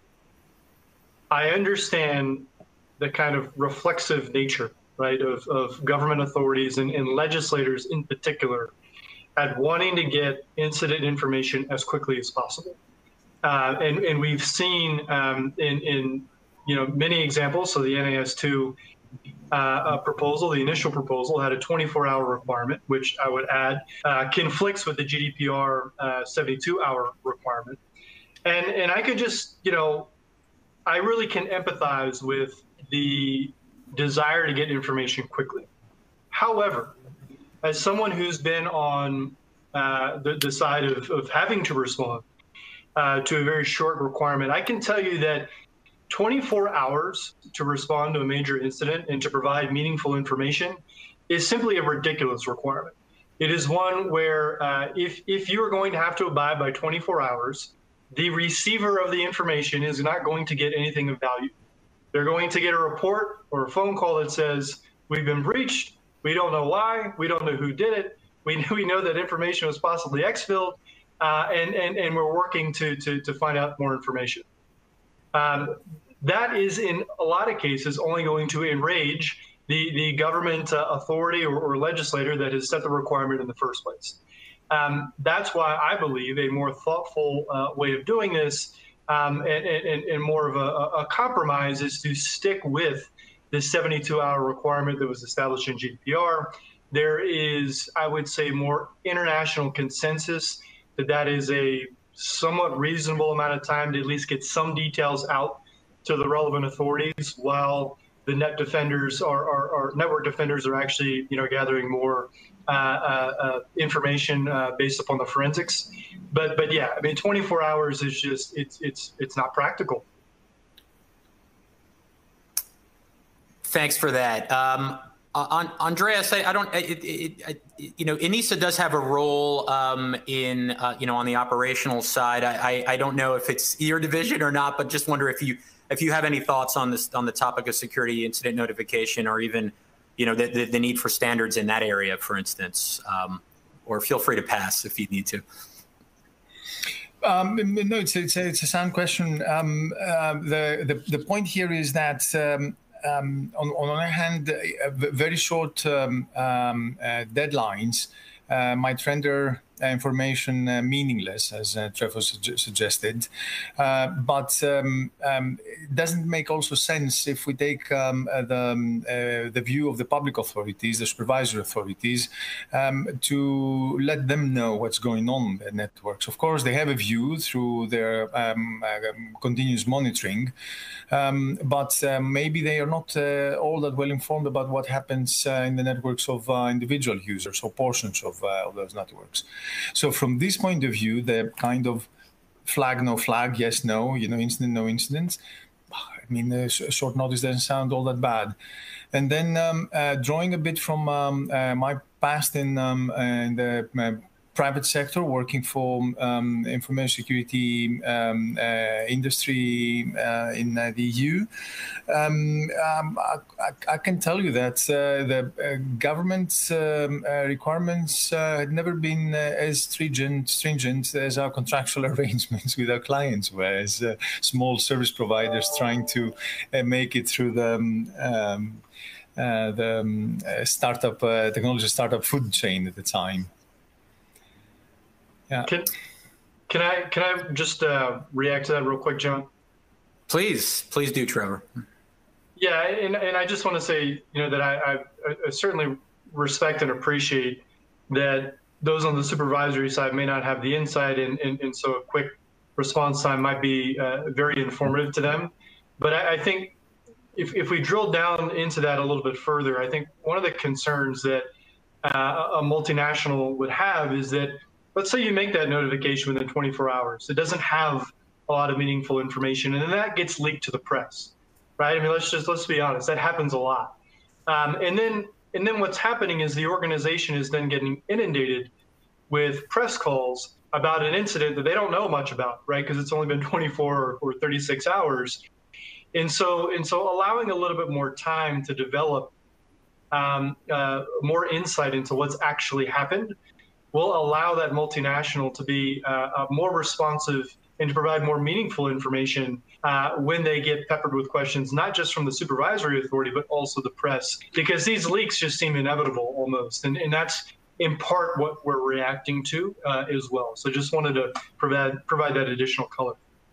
I understand the kind of reflexive nature, right, of, of government authorities and, and legislators in particular at wanting to get incident information as quickly as possible. Uh, and, and we've seen um, in, in you know many examples, so the N I S two uh, proposal, the initial proposal, had a twenty-four hour requirement, which I would add uh, conflicts with the G D P R uh, seventy-two hour requirement. And, and I could just, you know, I really can empathize with the desire to get information quickly. However, as someone who's been on uh, the, the side of, of having to respond uh, to a very short requirement, I can tell you that twenty-four hours to respond to a major incident and to provide meaningful information is simply a ridiculous requirement. It is one where uh, if, if you are going to have to abide by twenty-four hours, the receiver of the information is not going to get anything of value. They're going to get a report or a phone call that says, we've been breached, we don't know why, we don't know who did it, we, we know that information was possibly exfilled, uh, and, and, and we're working to, to, to find out more information. Um, that is, in a lot of cases, only going to enrage the, the government uh, authority or, or legislator that has set the requirement in the first place. Um, that's why I believe a more thoughtful uh, way of doing this um, and, and, and more of a, a compromise is to stick with the seventy-two hour requirement that was established in G D P R. There is, I would say, more international consensus that that is a somewhat reasonable amount of time to at least get some details out to the relevant authorities, while the net defenders are, are, are network defenders are actually, you know, gathering more uh, uh, uh, information uh, based upon the forensics. But but yeah, I mean, twenty-four hours is just it's it's it's not practical. Thanks for that. Um, on Andreas, I, I don't, it, it, it, you know, ENISA does have a role um, in, uh, you know, on the operational side. I, I, I don't know if it's your division or not, but just wonder if you if you have any thoughts on this on the topic of security incident notification, or even, you know, the the, the need for standards in that area, for instance. Um, or feel free to pass if you need to. Um, no, it's, it's, a, it's a sound question. Um, uh, the, the, the point here is that um, um, on, on the other hand, uh, very short um, um, uh, deadlines uh, might render information uh, meaningless, as uh, Trevor su suggested. Uh, but um, um, it doesn't make also sense if we take um, uh, the, um, uh, the view of the public authorities, the supervisory authorities, um, to let them know what's going on in the networks. Of course, they have a view through their um, uh, continuous monitoring, um, but uh, maybe they are not uh, all that well informed about what happens uh, in the networks of uh, individual users or portions of, uh, of those networks. So from this point of view, the kind of flag, no flag, yes, no, you know, incident, no incident, I mean, a short notice doesn't sound all that bad. And then um, uh, drawing a bit from um, uh, my past in, um, in the uh, private sector, working for um, information security um, uh, industry uh, in uh, the E U, um, um, I, I can tell you that uh, the uh, government um, uh, requirements uh, had never been uh, as stringent, stringent as our contractual arrangements with our clients were, as uh, small service providers trying to uh, make it through the um, um, uh, the um, uh, startup uh, technology startup food chain at the time. Yeah. Can, can I can I just uh, react to that real quick, John? Please, please do, Trevor. Yeah, and, and I just want to say, you know, that I, I, I certainly respect and appreciate that those on the supervisory side may not have the insight, and, and, and so a quick response time might be uh, very informative to them. But I, I think if, if we drill down into that a little bit further, I think one of the concerns that uh, a multinational would have is that, let's say you make that notification within twenty-four hours. It doesn't have a lot of meaningful information, and then that gets leaked to the press, right? I mean, let's just let's be honest. That happens a lot. Um, and then and then what's happening is the organization is then getting inundated with press calls about an incident that they don't know much about, right? Because it's only been twenty-four or thirty-six hours, and so and so allowing a little bit more time to develop um, uh, more insight into what's actually happened will allow that multinational to be uh, uh, more responsive and to provide more meaningful information uh, when they get peppered with questions, not just from the supervisory authority, but also the press, because these leaks just seem inevitable almost. And, and that's in part what we're reacting to uh, as well. So just wanted to provide, provide that additional color.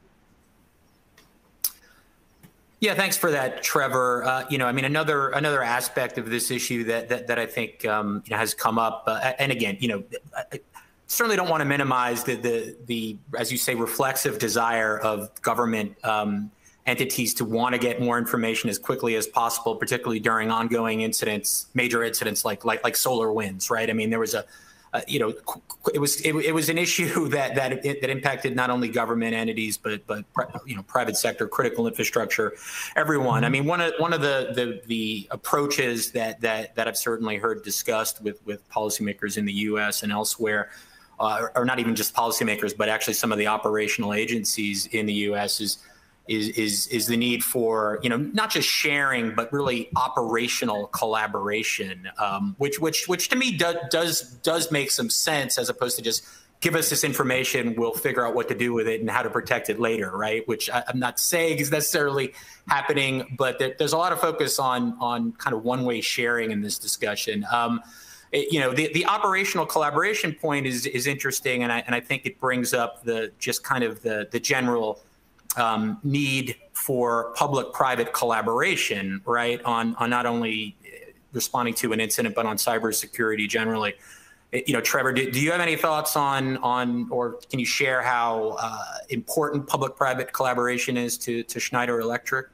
Yeah, thanks for that, Trevor. Uh, you know, I mean, another another aspect of this issue that that, that I think um, you know, has come up, uh, and again, you know, I certainly don't want to minimize the the the as you say, reflexive desire of government um, entities to want to get more information as quickly as possible, particularly during ongoing incidents, major incidents like like like solar winds, right? I mean, there was a Uh, you know, it was it, it was an issue that that that impacted not only government entities but but you know, private sector, critical infrastructure, everyone. I mean, one of one of the the, the approaches that that that I've certainly heard discussed with with policymakers in the U S and elsewhere, uh, or not even just policymakers, but actually some of the operational agencies in the U S is. Is, is is the need for, you know, not just sharing, but really operational collaboration, um, which which which to me do, does does make some sense, as opposed to just give us this information, we'll figure out what to do with it and how to protect it later, right? Which I, I'm not saying is necessarily happening, but there, there's a lot of focus on on kind of one-way sharing in this discussion. Um, it, you know, the the operational collaboration point is is interesting, and I and I think it brings up the just kind of the the general Um, need for public-private collaboration, right, on, on not only responding to an incident, but on cybersecurity generally. You know, Trevor, do, do you have any thoughts on, on, or can you share how uh, important public-private collaboration is to, to Schneider Electric?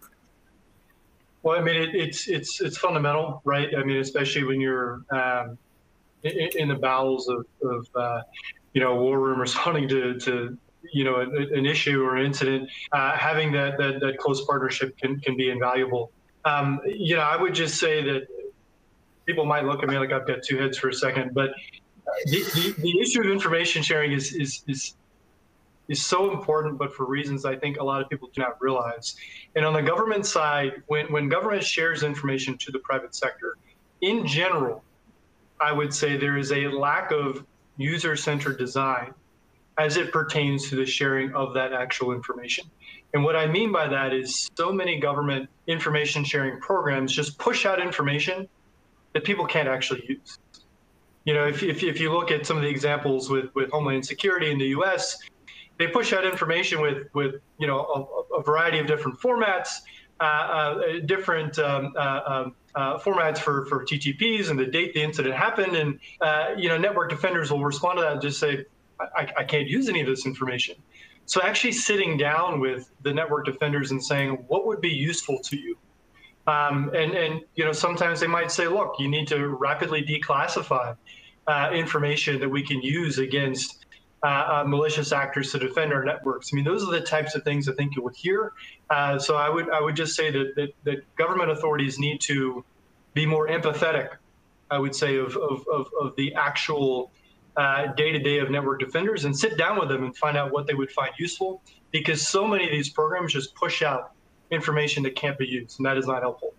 Well, I mean, it, it's, it's, it's fundamental, right? I mean, especially when you're um, in, in the bowels of, of uh, you know, war room responding to, to you know, an, an issue or an incident, uh, having that, that that close partnership can, can be invaluable. Um, you know, I would just say that people might look at me like I've got two heads for a second, but the, the, the issue of information sharing is, is, is, is so important, but for reasons I think a lot of people do not realize. And on the government side, when, when government shares information to the private sector, in general, I would say there is a lack of user-centered design as it pertains to the sharing of that actual information. And what I mean by that is so many government information sharing programs just push out information that people can't actually use. You know, if, if, if you look at some of the examples with, with Homeland Security in the U S, they push out information with, with you know, a, a variety of different formats, uh, uh, different um, uh, uh, formats for, for T T Ps and the date the incident happened. And, uh, you know, network defenders will respond to that and just say, I, I can't use any of this information. So actually sitting down with the network defenders and saying, what would be useful to you? Um, and, and, you know, sometimes they might say, look, you need to rapidly declassify uh, information that we can use against uh, uh, malicious actors to defend our networks. I mean, those are the types of things I think you would hear. Uh, so I would, I would just say that, that, that government authorities need to be more empathetic, I would say, of, of, of, of the actual uh, day-to-day of network defenders and sit down with them and find out what they would find useful, because so many of these programs just push out information that can't be used, and that is not helpful.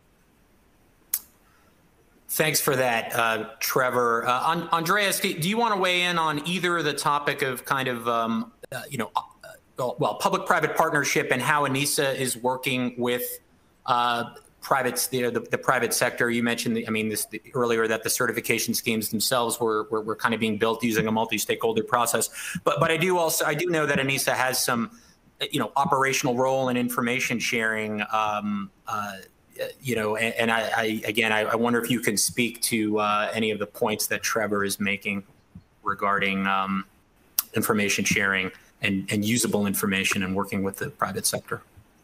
Thanks for that, uh, Trevor. Uh, Andreas, do you want to weigh in on either the topic of kind of, um, uh, you know, uh, well, public-private partnership and how ENISA is working with uh, privates, the, the the private sector? You mentioned, the, I mean, this the, earlier that the certification schemes themselves were, were were kind of being built using a multi-stakeholder process. But but I do also I do know that ENISA has some, you know, operational role in information sharing. Um, uh, you know, and, and I, I again I, I wonder if you can speak to uh, any of the points that Trevor is making regarding um, information sharing and and usable information and working with the private sector.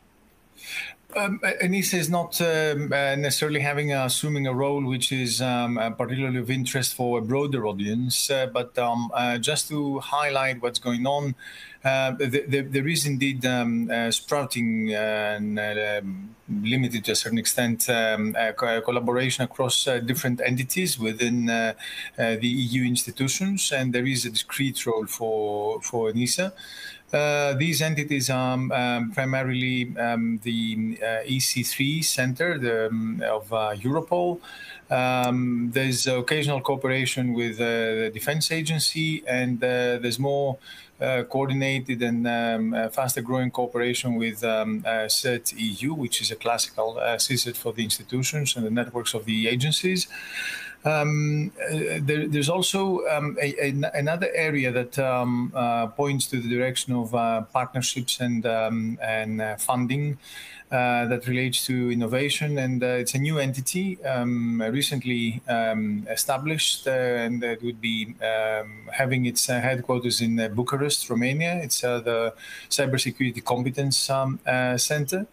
Um, ENISA is not um, uh, necessarily having uh, assuming a role which is um, uh, particularly of interest for a broader audience, uh, but um, uh, just to highlight what's going on, uh, the, the, there is indeed um, uh, sprouting and uh, um, limited to a certain extent um, uh, co collaboration across uh, different entities within uh, uh, the E U institutions, and there is a discrete role for, for ENISA. Uh, these entities are um, primarily um, the uh, E C three Center the, um, of uh, Europol. Um, there's occasional cooperation with uh, the Defense Agency, and uh, there's more uh, coordinated and um, uh, faster growing cooperation with um, uh, CERT E U, which is a classical uh, C S I T for the institutions and the networks of the agencies. Um, uh, there, there's also um, a, a, another area that um, uh, points to the direction of uh, partnerships and, um, and uh, funding uh, that relates to innovation. And uh, it's a new entity um, recently um, established, uh, and it would be um, having its uh, headquarters in uh, Bucharest, Romania. It's uh, the Cybersecurity Competence um, uh, Center.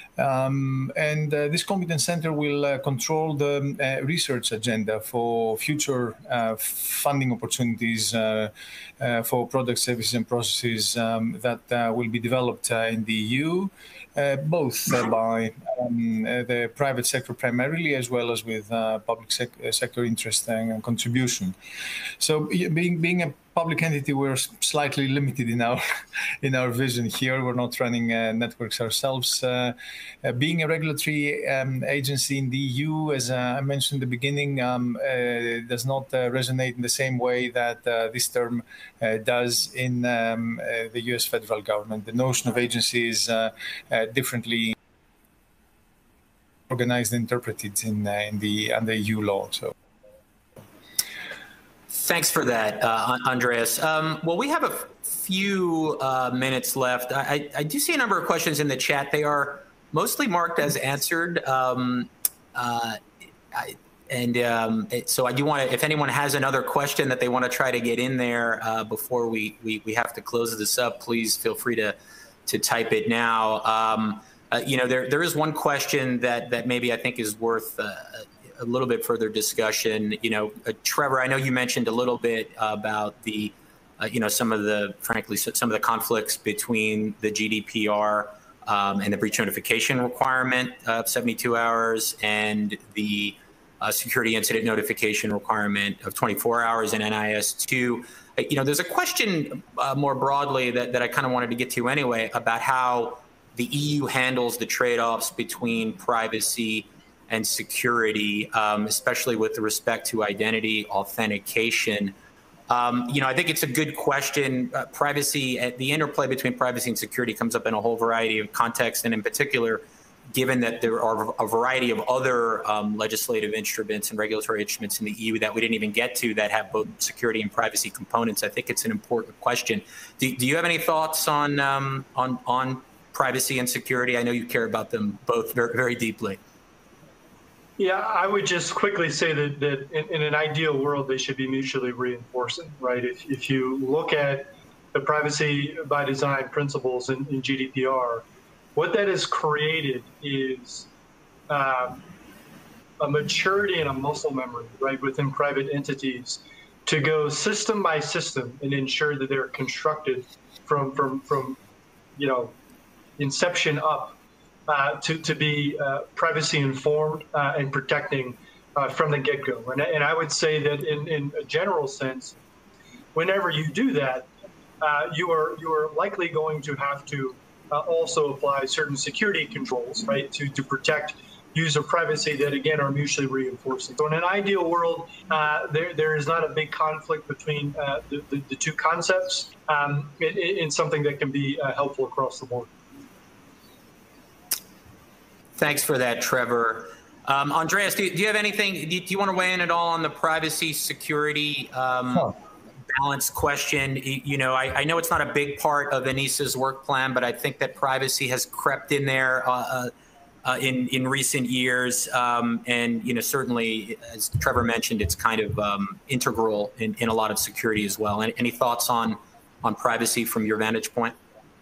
Um, and uh, this competence center will uh, control the uh, research agenda for future uh, funding opportunities uh, uh, for products, services, and processes um, that uh, will be developed uh, in the E U, uh, both uh, by um, uh, the private sector primarily, as well as with uh, public sec sector interest and contribution. So, being being a public entity, we're slightly limited in our in our vision here. We're not running uh, networks ourselves. Uh, uh, being a regulatory um, agency in the E U, as uh, I mentioned in the beginning, um, uh, does not uh, resonate in the same way that uh, this term uh, does in um, uh, the U S federal government. The notion of agency is uh, uh, differently organized and interpreted in, uh, in the under E U law. So. Thanks for that, uh, Andreas. Um, well, we have a few uh, minutes left. I, I do see a number of questions in the chat. They are mostly marked as answered. Um, uh, I, and um, it, so I do want to, if anyone has another question that they want to try to get in there uh, before we, we, we have to close this up, please feel free to, to type it now. Um, uh, you know, there, there is one question that, that maybe I think is worth uh, a little bit further discussion. You know, uh, Trevor, I know you mentioned a little bit about the, uh, you know, some of the, frankly, some of the conflicts between the G D P R um, and the breach notification requirement of seventy-two hours and the uh, security incident notification requirement of twenty-four hours in N I S two. Uh, you know, there's a question uh, more broadly that, that I kind of wanted to get to anyway about how the E U handles the trade-offs between privacy and security, um, especially with respect to identity authentication. Um, you know, I think it's a good question. Uh, privacy, uh, the interplay between privacy and security comes up in a whole variety of contexts, and in particular, given that there are a variety of other um, legislative instruments and regulatory instruments in the E U that we didn't even get to that have both security and privacy components, I think it's an important question. Do, do you have any thoughts on, um, on, on privacy and security? I know you care about them both very, very deeply. Yeah, I would just quickly say that, that in, in an ideal world, they should be mutually reinforcing, right? If, if you look at the privacy by design principles in, in G D P R, what that has created is um, a maturity and a muscle memory, right, within private entities to go system by system and ensure that they're constructed from, from, from you know, inception up. Uh, to, to be uh, privacy informed uh, and protecting uh, from the get-go. And, and I would say that in, in a general sense, whenever you do that, uh, you are you are likely going to have to uh, also apply certain security controls, right, to, to protect user privacy that, again, are mutually reinforcing. So in an ideal world, uh, there, there is not a big conflict between uh, the, the, the two concepts um, in, in something that can be uh, helpful across the board. Thanks for that, Trevor. Um, Andreas, do, do you have anything, do you want to weigh in at all on the privacy security um, huh. balance question? You know, I, I know it's not a big part of ENISA's work plan, but I think that privacy has crept in there uh, uh, in, in recent years. Um, and, you know, certainly, as Trevor mentioned, it's kind of um, integral in, in a lot of security as well. Any, any thoughts on, on privacy from your vantage point?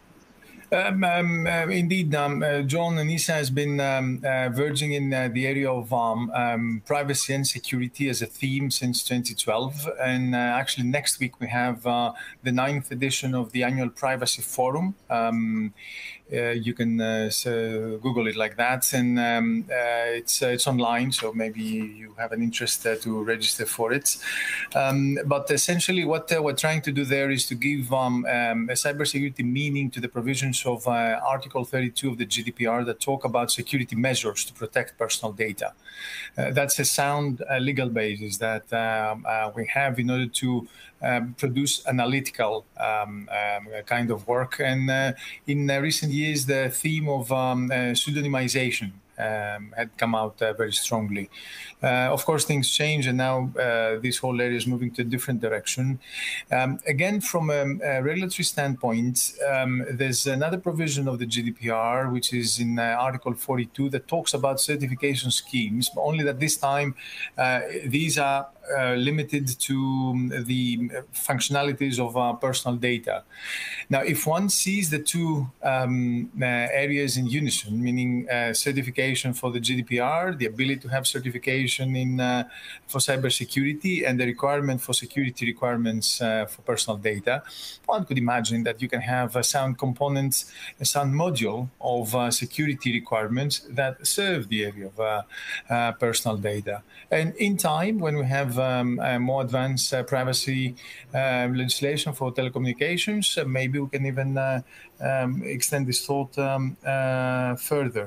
Um, um, uh, indeed, um, uh, John, ENISA has been um, uh, verging in uh, the area of um, um, privacy and security as a theme since twenty twelve. And uh, actually, next week we have uh, the ninth edition of the annual Privacy Forum. Um, uh, you can uh, so Google it like that, and um, uh, it's uh, it's online. So maybe you have an interest uh, to register for it. Um, but essentially, what uh, we're trying to do there is to give um, um, a cybersecurity meaning to the provisions of uh, Article thirty-two of the G D P R that talk about security measures to protect personal data. Uh, that's a sound uh, legal basis that um, uh, we have in order to um, produce analytical um, um, kind of work. And uh, in uh, recent years, the theme of um, uh, pseudonymization Um, had come out uh, very strongly. Uh, of course, things change, and now uh, this whole area is moving to a different direction. Um, again, from a, a regulatory standpoint, um, there's another provision of the G D P R, which is in uh, Article forty-two, that talks about certification schemes, but only that this time uh, these are uh, limited to the functionalities of our personal data. Now, if one sees the two um, uh, areas in unison, meaning uh, certification for the G D P R, the ability to have certification in uh, for cybersecurity, and the requirement for security requirements uh, for personal data, one could imagine that you can have a sound component, a sound module of uh, security requirements that serve the area of uh, uh, personal data. And in time, when we have um, a more advanced uh, privacy uh, legislation for telecommunications, uh, maybe we can even uh, um, extend this thought um, uh, further.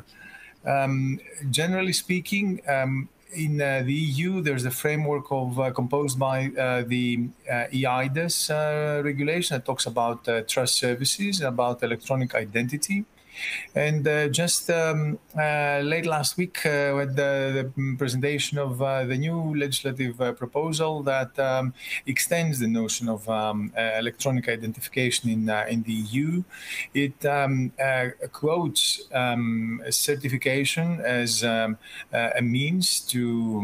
Um, generally speaking, um, in uh, the E U, there's a framework of uh, composed by uh, the uh, E I D A S uh, regulation that talks about uh, trust services, about electronic identity. And uh, just um, uh, late last week, uh, with the, the presentation of uh, the new legislative uh, proposal that um, extends the notion of um, uh, electronic identification in uh, in the E U, it um, uh, quotes um, certification as um, uh, a means to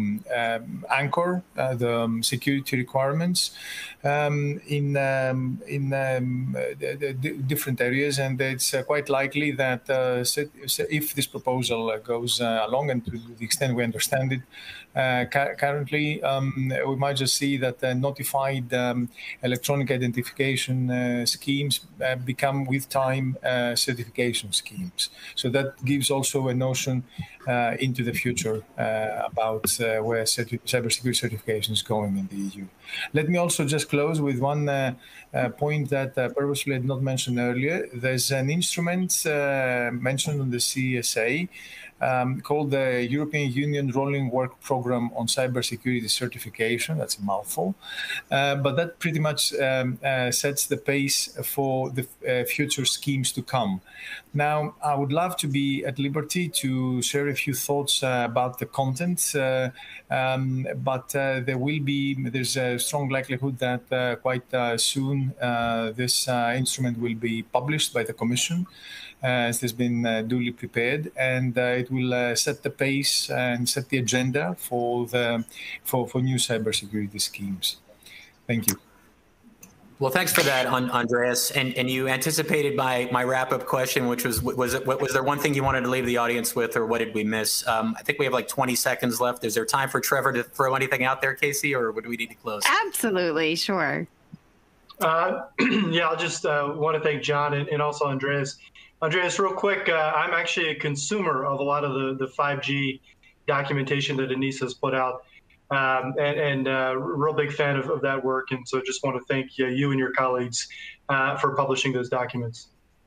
um, anchor uh, the um, security requirements um, in um, in um, the, the different areas, and it's uh, quite likely that that uh, if this proposal uh, goes uh, along, and to the extent we understand it uh, ca currently, um, we might just see that uh, notified um, electronic identification uh, schemes uh, become, with time, uh, certification schemes. So that gives also a notion uh, into the future uh, about uh, where certi cybersecurity certification is going in the E U. Let me also just close with one uh, uh, point that uh, purposely I did not mention earlier. There's an instrument uh, mentioned on the C S A um, called the European Union Rolling Work Program on Cybersecurity Certification. That's a mouthful. Uh, but that pretty much um, uh, sets the pace for the uh, future schemes to come. Now, I would love to be at liberty to share a few thoughts uh, about the content, uh, um, but uh, there will be, there's a strong likelihood that uh, quite uh, soon uh, this uh, instrument will be published by the Commission, as it has been uh, duly prepared, and uh, it will uh, set the pace and set the agenda for the for, for new cybersecurity schemes. Thank you. Well, thanks for that, Andreas. And and you anticipated my my wrap-up question, which was was it was there one thing you wanted to leave the audience with, or what did we miss? Um, I think we have like twenty seconds left. Is there time for Trevor to throw anything out there, Casey, or do we need to close? Absolutely, sure. Uh, yeah, I'll just uh, want to thank John and, and also Andreas. Andreas, real quick, uh, I'm actually a consumer of a lot of the, the five G documentation that ENISA has put out, um, and, and uh, real big fan of, of that work. And so just want to thank uh, you and your colleagues uh, for publishing those documents.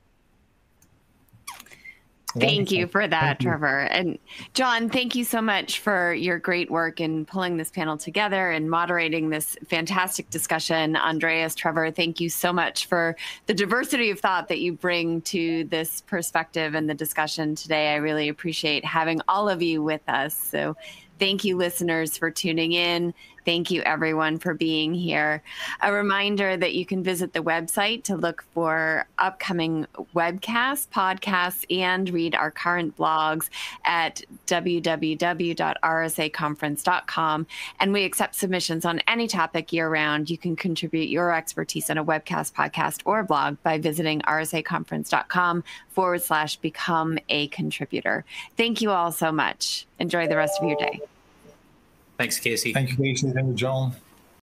Thank you for that, Trevor. And John, thank you so much for your great work in pulling this panel together and moderating this fantastic discussion. Andreas, Trevor, thank you so much for the diversity of thought that you bring to this perspective and the discussion today. I really appreciate having all of you with us. So thank you, listeners, for tuning in. Thank you, everyone, for being here. A reminder that you can visit the website to look for upcoming webcasts, podcasts, and read our current blogs at w w w dot r s a conference dot com. And we accept submissions on any topic year-round. You can contribute your expertise on a webcast, podcast, or blog by visiting r s a conference dot com forward slash become a contributor. Thank you all so much. Enjoy the rest of your day. Thanks, Casey. Thank you, Casey. Thank you, John.